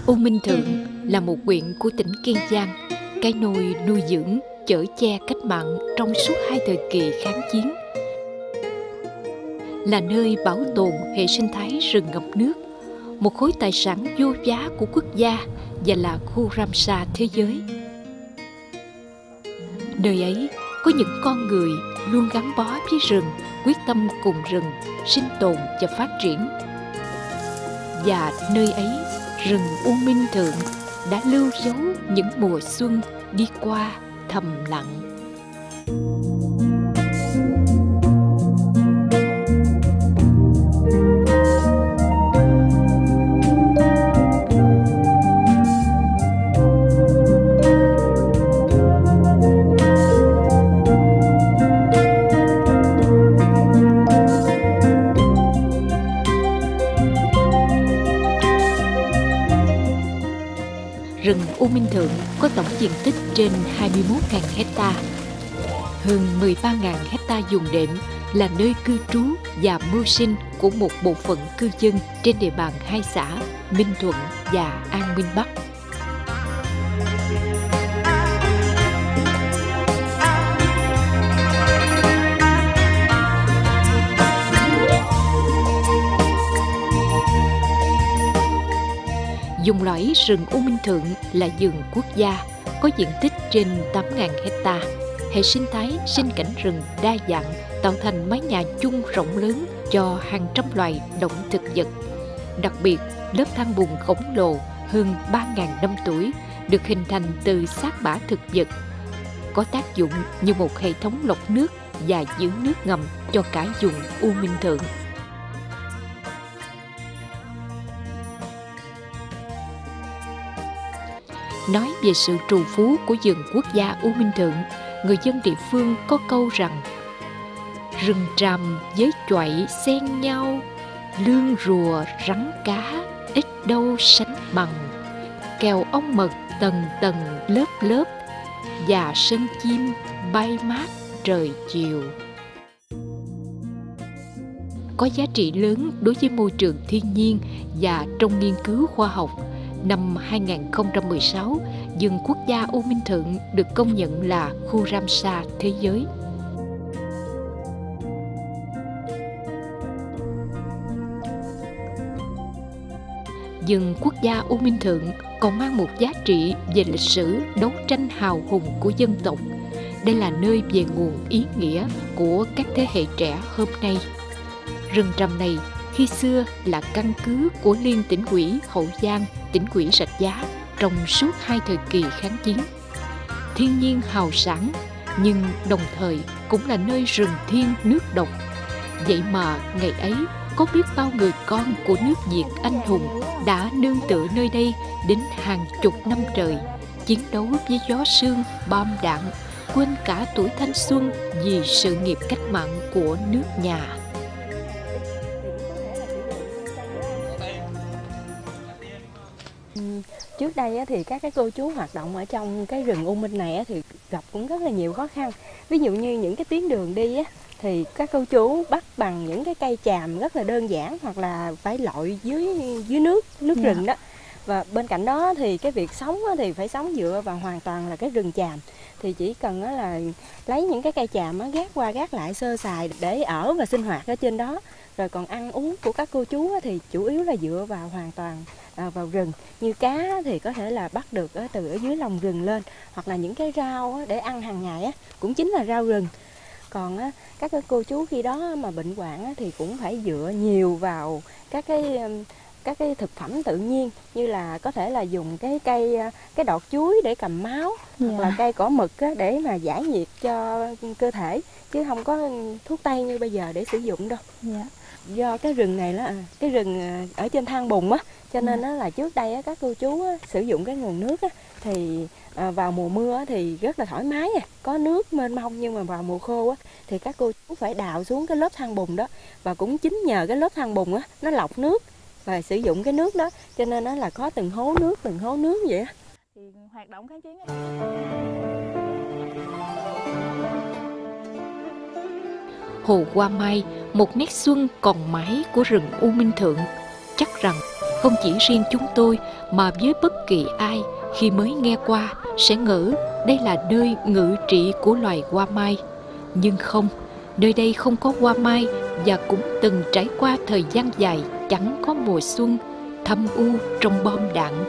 U Minh Thượng là một huyện của tỉnh Kiên Giang, cái nôi nuôi dưỡng, chở che cách mạng trong suốt hai thời kỳ kháng chiến. Là nơi bảo tồn hệ sinh thái rừng ngập nước, một khối tài sản vô giá của quốc gia và là khu Ramsar thế giới. Nơi ấy có những con người luôn gắn bó với rừng, quyết tâm cùng rừng sinh tồn và phát triển. Và nơi ấy, rừng U Minh Thượng đã lưu dấu những mùa xuân đi qua thầm lặng. Rừng U Minh Thượng có tổng diện tích trên 21.000 hecta. Hơn 13.000 hecta vùng đệm là nơi cư trú và mưu sinh của một bộ phận cư dân trên địa bàn hai xã Minh Thuận và An Minh Bắc. Vùng lõi rừng U Minh Thượng là vườn quốc gia, có diện tích trên 8.000 hecta. Hệ sinh thái sinh cảnh rừng đa dạng tạo thành mái nhà chung rộng lớn cho hàng trăm loài động thực vật. Đặc biệt, lớp than bùn khổng lồ hơn 3.000 năm tuổi được hình thành từ xác bã thực vật, có tác dụng như một hệ thống lọc nước và giữ nước ngầm cho cả vùng U Minh Thượng. Nói về sự trù phú của vườn quốc gia U Minh Thượng, người dân địa phương có câu rằng: rừng tràm với choại xen nhau, lương rùa rắn cá ít đâu sánh bằng, kèo ong mật tầng tầng lớp lớp, và sân chim bay mát trời chiều. Có giá trị lớn đối với môi trường thiên nhiên và trong nghiên cứu khoa học. Năm 2016, vườn quốc gia U Minh Thượng được công nhận là khu Ramsar thế giới. Vườn quốc gia U Minh Thượng còn mang một giá trị về lịch sử đấu tranh hào hùng của dân tộc. Đây là nơi về nguồn ý nghĩa của các thế hệ trẻ hôm nay. Rừng tràm này khi xưa là căn cứ của Liên Tỉnh ủy Hậu Giang, Tỉnh ủy Rạch Giá trong suốt hai thời kỳ kháng chiến. Thiên nhiên hào sản, nhưng đồng thời cũng là nơi rừng thiên nước độc. Vậy mà ngày ấy có biết bao người con của nước Việt anh hùng đã nương tựa nơi đây đến hàng chục năm trời, chiến đấu với gió sương, bom đạn, quên cả tuổi thanh xuân vì sự nghiệp cách mạng của nước nhà. Trước đây thì các cái cô chú hoạt động ở trong cái rừng U Minh này thì gặp cũng rất là nhiều khó khăn. Ví dụ như những cái tuyến đường đi thì các cô chú bắt bằng những cái cây chàm rất là đơn giản, hoặc là phải lội dưới nước rừng đó. Và bên cạnh đó thì cái việc sống thì phải sống dựa vào hoàn toàn là cái rừng chàm. Thì chỉ cần là lấy những cái cây chàm gác qua gác lại sơ sài để ở và sinh hoạt ở trên đó. Rồi còn ăn uống của các cô chú thì chủ yếu là dựa vào hoàn toàn vào rừng. Như cá thì có thể là bắt được từ ở dưới lòng rừng lên, hoặc là những cái rau để ăn hàng ngày cũng chính là rau rừng. Còn các cô chú khi đó mà bệnh hoạn thì cũng phải dựa nhiều vào các cái thực phẩm tự nhiên, như là có thể là dùng cái đọt chuối để cầm máu, hoặc là cây cỏ mực để mà giải nhiệt cho cơ thể, chứ không có thuốc tây như bây giờ để sử dụng đâu. Do cái rừng này là cái rừng ở trên than bùn cho nên là trước đây các cô chú sử dụng cái nguồn nước thì vào mùa mưa thì rất là thoải mái, có nước mênh mông. Nhưng mà vào mùa khô thì các cô chú phải đào xuống cái lớp than bùn đó, và cũng chính nhờ cái lớp than bùn nó lọc nước và sử dụng cái nước đó, cho nên nó là có từng hố nước vậy thì hoạt động kháng chiến Hồ Hoa Mai, một nét xuân còn mãi của rừng U Minh Thượng. Chắc rằng Không chỉ riêng chúng tôi mà với bất kỳ ai khi mới nghe qua sẽ ngỡ đây là nơi ngự trị của loài hoa mai. Nhưng không, nơi đây không có hoa mai và cũng từng trải qua thời gian dài chẳng có mùa xuân, thâm u trong bom đạn.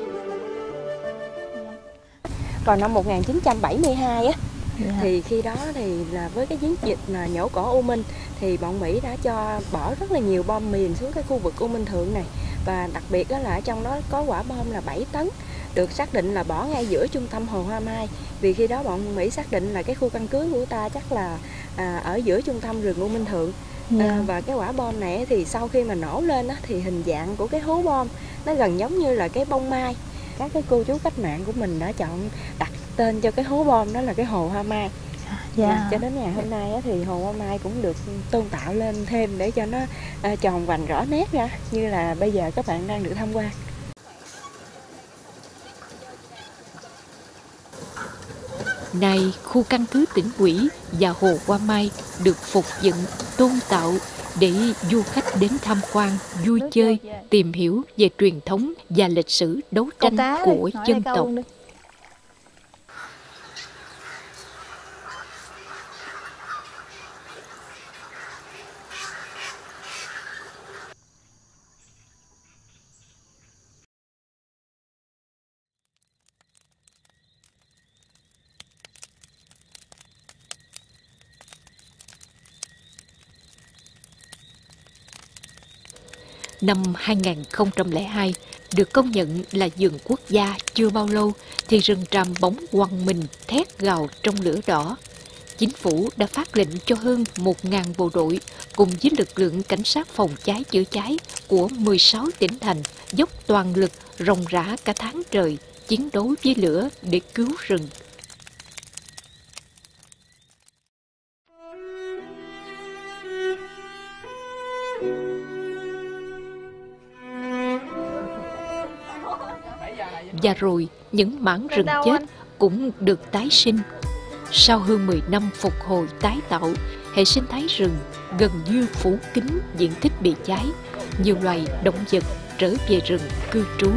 Vào năm 1972 á, thì khi đó thì là với cái chiến dịch là nhổ cỏ U Minh thì bọn Mỹ đã cho bỏ rất là nhiều bom mìn xuống cái khu vực U Minh Thượng này, và đặc biệt đó là ở trong đó có quả bom là 7 tấn được xác định là bỏ ngay giữa trung tâm hồ Hoa Mai, vì khi đó bọn Mỹ xác định là cái khu căn cứ của ta chắc là ở giữa trung tâm rừng U Minh Thượng. Và cái quả bom này thì sau khi mà nổ lên á, thì hình dạng của cái hố bom nó gần giống như là cái bông mai. Các cái cô chú cách mạng của mình đã chọn đặt tên cho cái hố bom đó là cái hồ Hoa Mai. Cho đến ngày hôm nay á, thì hồ Hoa Mai cũng được tôn tạo lên thêm để cho nó tròn vành rõ nét ra như là bây giờ các bạn đang được tham quan. Nay khu căn cứ tỉnh ủy và hồ Hoa Mai được phục dựng, tôn tạo để du khách đến tham quan, vui chơi, tìm hiểu về truyền thống và lịch sử đấu tranh của dân tộc. Năm 2002, được công nhận là vườn quốc gia chưa bao lâu thì rừng tràm bỗng quằn mình thét gào trong lửa đỏ. Chính phủ đã phát lệnh cho hơn 1.000 bộ đội cùng với lực lượng cảnh sát phòng cháy chữa cháy của 16 tỉnh thành dốc toàn lực ròng rã cả tháng trời chiến đấu với lửa để cứu rừng. Và rồi, những mảng rừng chết cũng được tái sinh. Sau hơn 10 năm phục hồi tái tạo, hệ sinh thái rừng gần như phủ kín diện tích bị cháy. Nhiều loài động vật trở về rừng cư trú.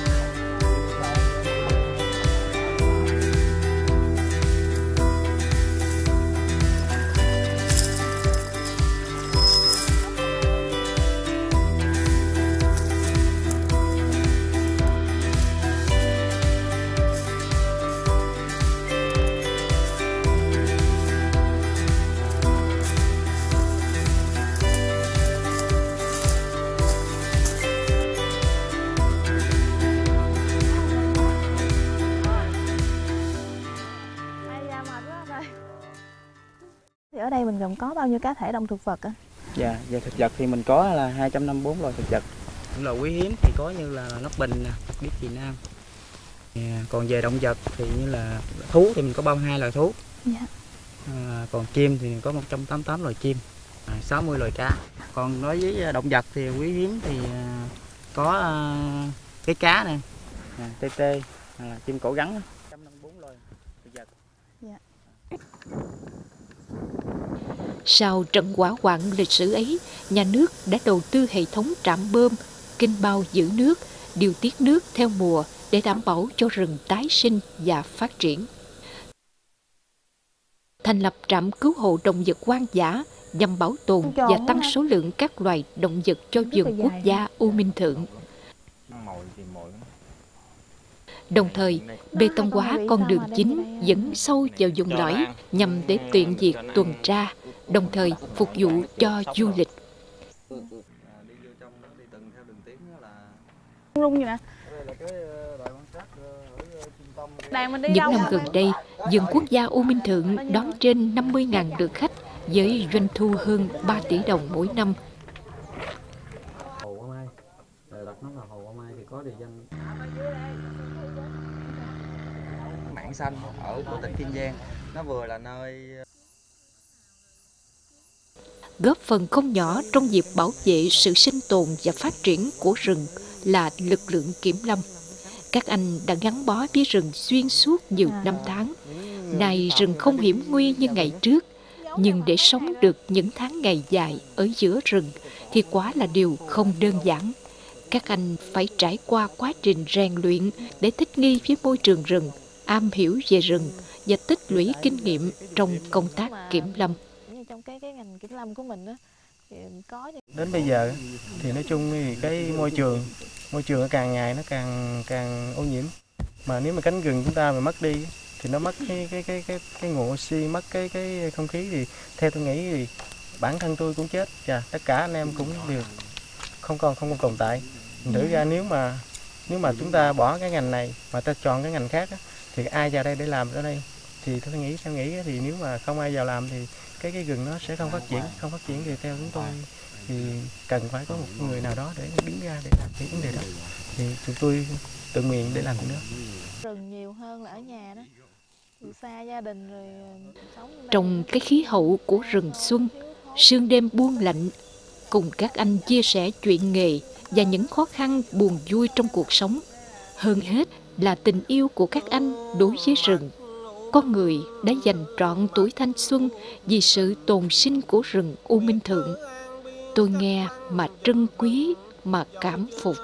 Ở đây mình gồm có bao nhiêu cá thể động thực vật ạ? Dạ, về thực vật thì mình có là 254 loài thực vật. Những loài quý hiếm thì có như là nóc bình nè, biết Việt Nam. Còn về động vật thì như là thú thì mình có 32 loài thú. Dạ. Còn chim thì có 188 loài chim, 60 loài cá. Còn đối với động vật thì quý hiếm thì có cái cá nè, tê tê, là chim cổ gắn, 154 loài thực vật. Dạ. Sau trận hỏa hoạn lịch sử ấy, nhà nước đã đầu tư hệ thống trạm bơm, kênh bao giữ nước, điều tiết nước theo mùa để đảm bảo cho rừng tái sinh và phát triển. Thành lập trạm cứu hộ động vật hoang dã nhằm bảo tồn và tăng số lượng các loài động vật cho vườn quốc gia U Minh Thượng. Đồng thời, bê tông hóa con đường chính dẫn sâu vào vùng lõi nhằm để tiện việc tuần tra, đồng thời phục vụ cho du lịch. Rung gì nè. Những năm gần đây, vườn quốc gia U Minh Thượng đón trên 50.000 lượt khách với doanh thu hơn 3 tỷ đồng mỗi năm. Hồ Hoa Mai, đặt nó là Hồ Hoa Mai thì có địa danh. Mảng xanh ở của tỉnh Kiên Giang, nó vừa là nơi Góp phần không nhỏ trong việc bảo vệ sự sinh tồn và phát triển của rừng là lực lượng kiểm lâm. Các anh đã gắn bó với rừng xuyên suốt nhiều năm tháng. Nay rừng không hiểm nguy như ngày trước, nhưng để sống được những tháng ngày dài ở giữa rừng thì quá là điều không đơn giản. Các anh phải trải qua quá trình rèn luyện để thích nghi với môi trường rừng, am hiểu về rừng và tích lũy kinh nghiệm trong công tác kiểm lâm. Trong cái ngành kiểm lâm của mình á, thì có đến bây giờ thì nói chung thì cái môi trường nó càng ngày nó càng ô nhiễm. Mà nếu mà cánh rừng chúng ta mà mất đi thì nó mất cái nguồn oxy, mất cái không khí, thì theo tôi nghĩ thì bản thân tôi cũng chết và tất cả anh em cũng đều không còn tồn tại. Thử ra nếu mà chúng ta bỏ cái ngành này mà ta chọn cái ngành khác á, thì ai vào đây để làm ở đây? Thì theo nghĩ thì nếu mà không ai vào làm thì cái rừng nó sẽ không phát triển thì theo chúng tôi thì cần phải có một người nào đó để đứng ra để làm cái vấn đề đó, thì chúng tôi tự nguyện để làm cái đó. Rừng nhiều hơn là ở nhà đó, từ xa gia đình rồi sống Trong cái khí hậu của rừng xuân, sương đêm buông lạnh, cùng các anh chia sẻ chuyện nghề và những khó khăn buồn vui trong cuộc sống. Hơn hết là tình yêu của các anh đối với rừng. Con người đã dành trọn tuổi thanh xuân vì sự tồn sinh của rừng U Minh Thượng. Tôi nghe mà trân quý, mà cảm phục.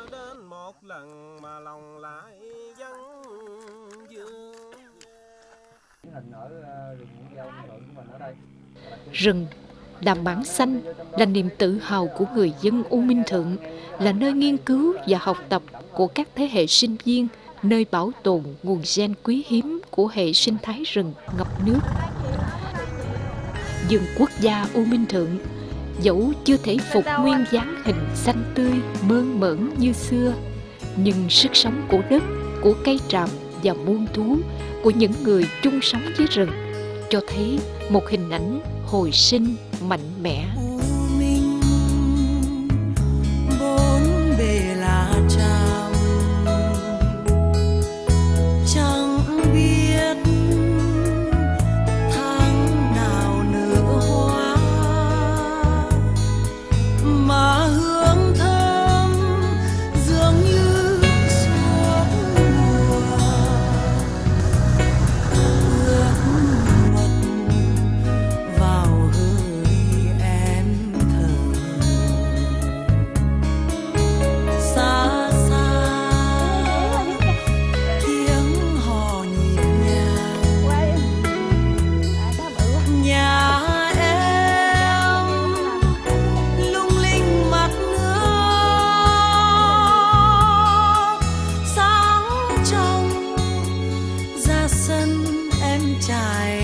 Rừng là mảng xanh, là niềm tự hào của người dân U Minh Thượng, là nơi nghiên cứu và học tập của các thế hệ sinh viên, nơi bảo tồn nguồn gen quý hiếm của hệ sinh thái rừng ngập nước. Vườn quốc gia U Minh Thượng dẫu chưa thể phục nguyên dáng hình xanh tươi mơn mởn như xưa, nhưng sức sống của đất, của cây tràm và muôn thú, của những người chung sống với rừng cho thấy một hình ảnh hồi sinh mạnh mẽ. Bốn bề lá tràm chẳng biết tháng nào nở hoa, mà hương thơm dường như suốt mùa, ướt mật vào hơi em thở. Xa xa tiếng hò nhịp nhàng, nhà em lung linh mặt nước, sáng trong ra sân em trải